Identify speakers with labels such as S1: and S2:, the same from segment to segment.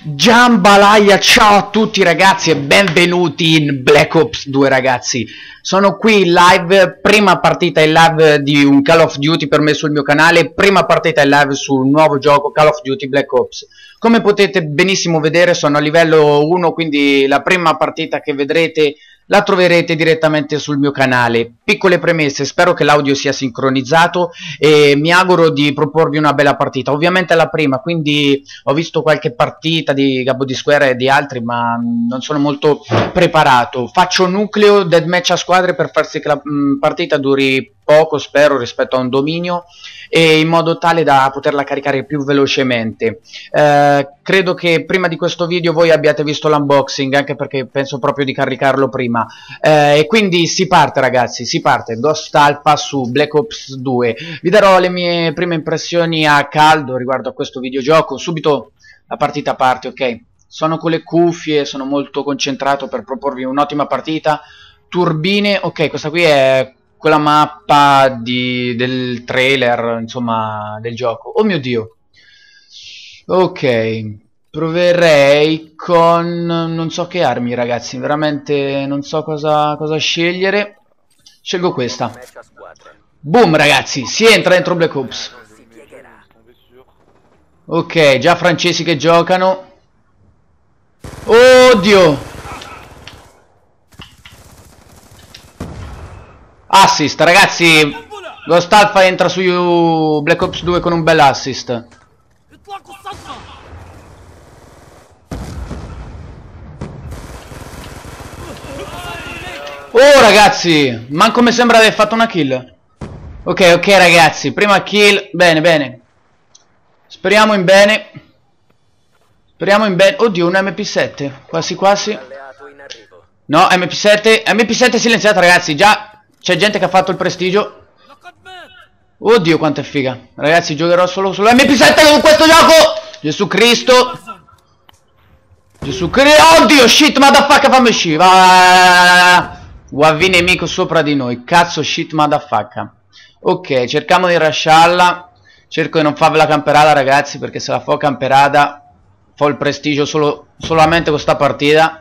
S1: Jambalaya, ciao a tutti ragazzi e benvenuti in Black Ops 2 ragazzi. Sono qui in live, prima partita in live di un Call of Duty per me sul mio canale, prima partita in live sul nuovo gioco Call of Duty Black Ops. Come potete benissimo vedere sono a livello 1, quindi la prima partita che vedrete la troverete direttamente sul mio canale. Piccole premesse, spero che l'audio sia sincronizzato e mi auguro di proporvi una bella partita. Ovviamente è la prima, quindi ho visto qualche partita di Gabbo di Square e di altri, ma non sono molto preparato. Faccio nucleo deathmatch a squadre per far sì che la partita duri poco, spero, rispetto a un dominio, e in modo tale da poterla caricare più velocemente. Credo che prima di questo video voi abbiate visto l'unboxing, anche perché penso proprio di caricarlo prima, e quindi si parte ragazzi, si parte. Ghost Alpha su Black Ops 2. Vi darò le mie prime impressioni a caldo riguardo a questo videogioco. Subito la partita parte, ok? Sono con le cuffie, sono molto concentrato per proporvi un'ottima partita. Turbine, ok, questa qui è quella mappa del trailer, insomma, del gioco. Oh mio Dio. Ok, proverei con non so che armi ragazzi, veramente non so cosa scegliere. Scelgo questa. Boom ragazzi, si entra dentro Black Ops. Ok, già francesi che giocano. Oddio. Assist ragazzi, Ghost Alpha entra su Black Ops 2 con un bel assist. Oh ragazzi, manco mi sembra di aver fatto una kill. Ok ragazzi, prima kill, bene bene. Speriamo in bene. Speriamo in bene. Oddio, un MP7, quasi quasi. No, MP7 silenziata ragazzi, già c'è gente che ha fatto il prestigio. Oddio quanto è figa. Ragazzi, giocherò solo MP7 con questo gioco. Gesù Cristo. Gesù Cristo. Oddio, shit, motherfucker, fammi uscire. UAV nemico sopra di noi. Cazzo, shit, motherfucker. Ok, cerchiamo di rusharla. Cerco di non farvela camperata ragazzi, perché se la fa camperata fa il prestigio solamente con sta partita.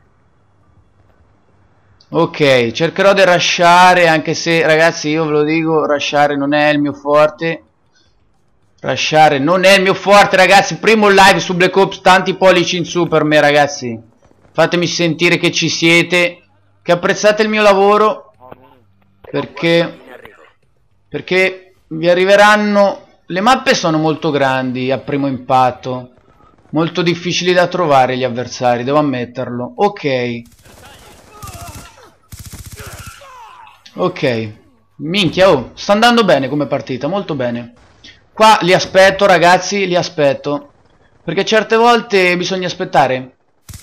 S1: Ok, cercherò di rushare, anche se ragazzi io ve lo dico, rushare non è il mio forte. Rushare non è il mio forte ragazzi. Primo live su Black Ops, tanti pollici in su per me ragazzi. Fatemi sentire che ci siete, che apprezzate il mio lavoro, perché vi arriveranno. Le mappe sono molto grandi a primo impatto, molto difficili da trovare gli avversari, devo ammetterlo. Ok, minchia, oh, sta andando bene come partita, molto bene. Qua li aspetto ragazzi, li aspetto, perché certe volte bisogna aspettare.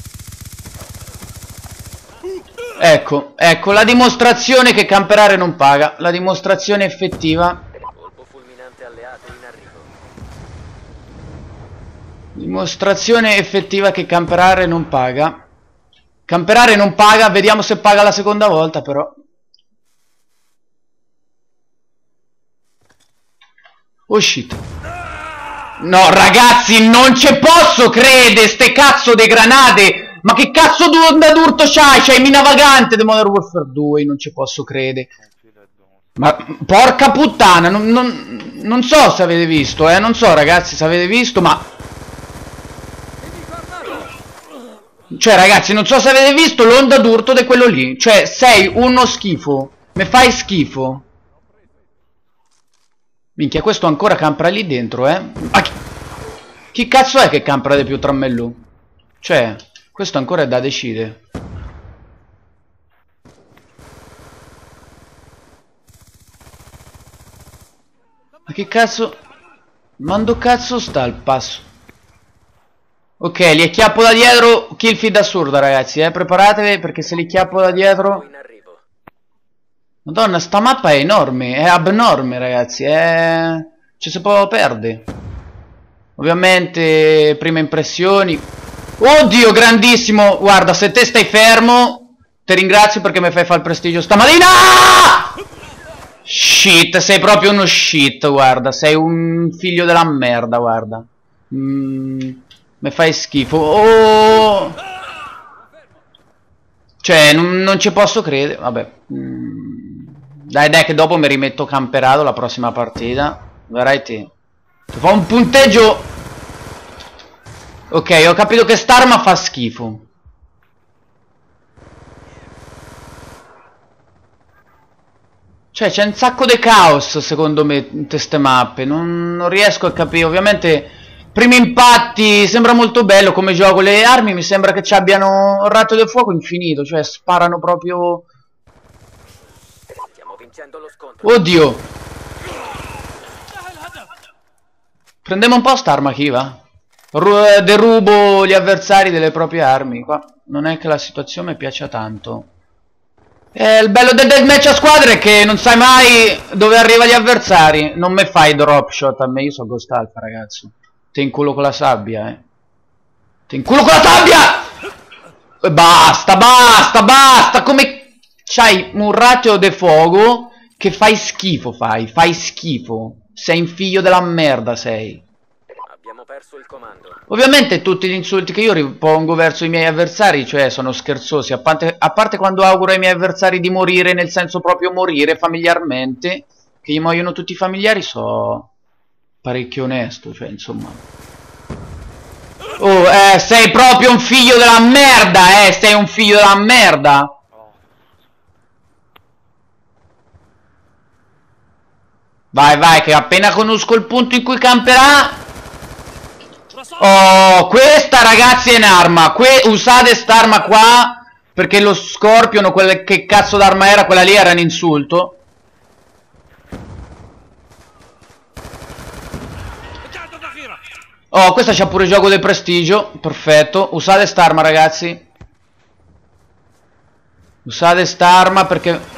S1: Ecco, la dimostrazione che camperare non paga, la dimostrazione effettiva. Dimostrazione effettiva che camperare non paga. Camperare non paga, vediamo se paga la seconda volta però. Oh shit. No ragazzi, non ci posso credere, ste cazzo di granate. Ma che cazzo d'urto c'hai? C'hai mina vagante di Modern Warfare 2, non ci posso credere. Ma porca puttana, non so se avete visto, non so ragazzi se avete visto, ma cioè ragazzi, non so se avete visto l'onda d'urto di quello lì. Cioè, sei uno schifo. Mi fai schifo. Minchia, questo ancora campera lì dentro, Ma chi cazzo è che campera di più tra me e lui? Cioè, questo ancora è da decidere. Ma che cazzo? Mando cazzo sta al passo. Ok, li acchiappo da dietro. Kill feed assurda ragazzi, preparatevi, perché se li acchiappo da dietro. Madonna, sta mappa è enorme, è abnorme ragazzi, ci si può perdere. Ovviamente, prime impressioni. Oddio, grandissimo, guarda, se te stai fermo, ti ringrazio perché mi fai fare il prestigio stamattina. Shit, sei proprio uno shit, guarda, sei un figlio della merda, guarda. Mi fai schifo. Oh! Cioè, non ci posso credere. Vabbè. Dai, che dopo mi rimetto camperato la prossima partita. Vedrai te. Ti fa un punteggio. Ok, ho capito che st'arma fa schifo. Cioè, c'è un sacco di caos, secondo me, in queste mappe. Non riesco a capire. Ovviamente, primi impatti, sembra molto bello come gioco. Le armi mi sembra che ci abbiano un raggio del fuoco infinito. Cioè, sparano proprio...
S2: Stiamo vincendo lo scontro.
S1: Oddio. Prendiamo un po' st'arma, chi va? Derubo gli avversari delle proprie armi. Qua non è che la situazione mi piaccia tanto. Il bello del deathmatch a squadre è che non sai mai dove arrivano gli avversari. Non mi fai drop shot a me, io sono Ghost Alpha, ragazzo. Ti inculo con la sabbia, Ti inculo con la sabbia! Basta! Come c'hai un ratio de fuoco che fai schifo, fai schifo. Sei un figlio della merda, sei.
S2: Abbiamo perso il comando.
S1: Ovviamente tutti gli insulti che io ripongo verso i miei avversari, cioè, sono scherzosi, a parte quando auguro ai miei avversari di morire, nel senso proprio morire familiarmente, che gli muoiono tutti i familiari, so parecchio onesto, cioè, insomma. Oh, sei proprio un figlio della merda, sei un figlio della merda. Vai, che appena conosco il punto in cui camperà... Oh, questa ragazzi è un'arma. Usate st'arma qua, perché lo Scorpion, che cazzo d'arma era, quella lì era un insulto. Oh, questa c'ha pure gioco del prestigio. Perfetto. Usate st'arma, ragazzi. Usate st'arma perché...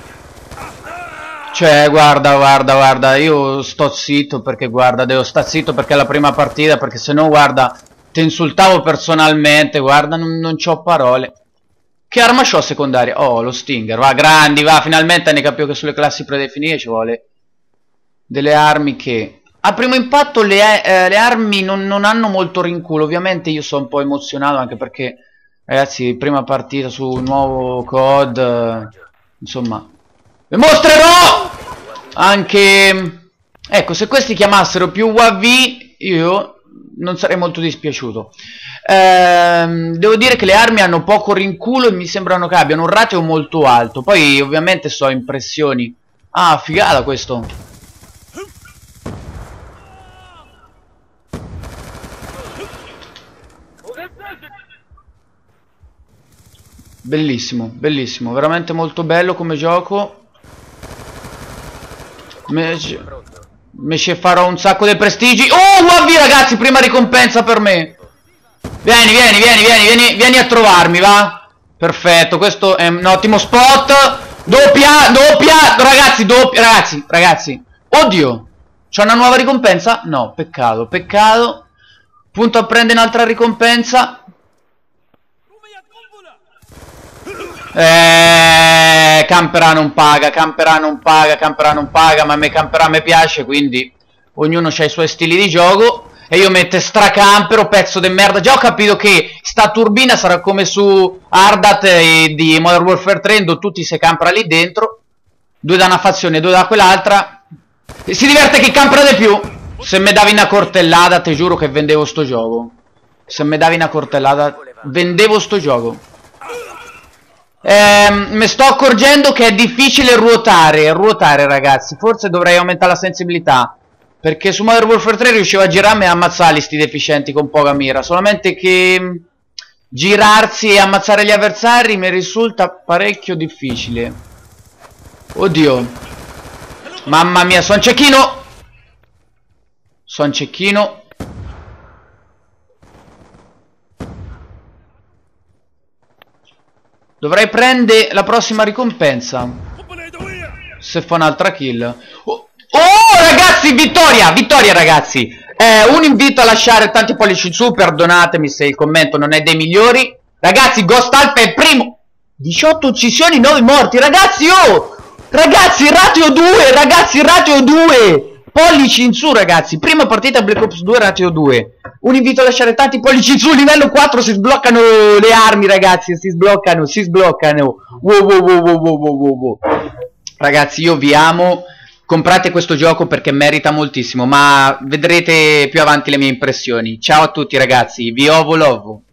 S1: Cioè, guarda, io sto zitto perché, guarda, devo stare zitto perché è la prima partita, perché se no, guarda, ti insultavo personalmente, guarda, non c'ho parole. Che arma c'ho secondaria? Oh, lo Stinger, va, grandi, va, finalmente ne capivo che sulle classi predefinite ci vuole delle armi che... A primo impatto le armi non hanno molto rinculo, ovviamente io sono un po' emozionato anche perché, ragazzi, prima partita su un nuovo COD, insomma... Vi mostrerò anche... Ecco, se questi chiamassero più UAV io non sarei molto dispiaciuto. Devo dire che le armi hanno poco rinculo e mi sembrano che abbiano un ratio molto alto. Poi ovviamente so impressioni. Ah, figata questo. Bellissimo, bellissimo, veramente molto bello come gioco. Mi ci farò un sacco di prestigi. Oh, UAV ragazzi, prima ricompensa per me. Vieni a trovarmi, va. Perfetto, questo è un ottimo spot. Doppia, ragazzi. Oddio, c'è una nuova ricompensa? No, peccato. Punto a prendere un'altra ricompensa. Camperà non paga, ma a me camperà mi piace, quindi ognuno ha i suoi stili di gioco e io metto stracampero, pezzo di merda. Già ho capito che sta turbina sarà come su Ardat di Modern Warfare 3, dove tutti si campera lì dentro, due da una fazione e due da quell'altra, e si diverte chi campera di più. Se mi davi una cortellata, ti giuro che vendevo sto gioco. Se mi davi una cortellata, vendevo sto gioco. Mi sto accorgendo che è difficile ruotare, ragazzi. Forse dovrei aumentare la sensibilità, perché su Modern Warfare 3 riuscivo a girarmi e ammazzarli sti deficienti con poca mira. Solamente che girarsi e ammazzare gli avversari mi risulta parecchio difficile. Oddio, mamma mia, sono cecchino. Dovrei prendere la prossima ricompensa, se fa un'altra kill. Oh ragazzi, vittoria ragazzi. Un invito a lasciare tanti pollici in su. Perdonatemi se il commento non è dei migliori. Ragazzi, Ghost Alpha è primo. 18 uccisioni, 9 morti. Ragazzi, ratio 2. pollici in su ragazzi, prima partita Black Ops 2 Ratio 2. Un invito a lasciare tanti pollici in su, livello 4, si sbloccano le armi ragazzi, si sbloccano. Wow. Ragazzi, io vi amo, comprate questo gioco perché merita moltissimo, ma vedrete più avanti le mie impressioni. Ciao a tutti ragazzi, vi ovo lovo.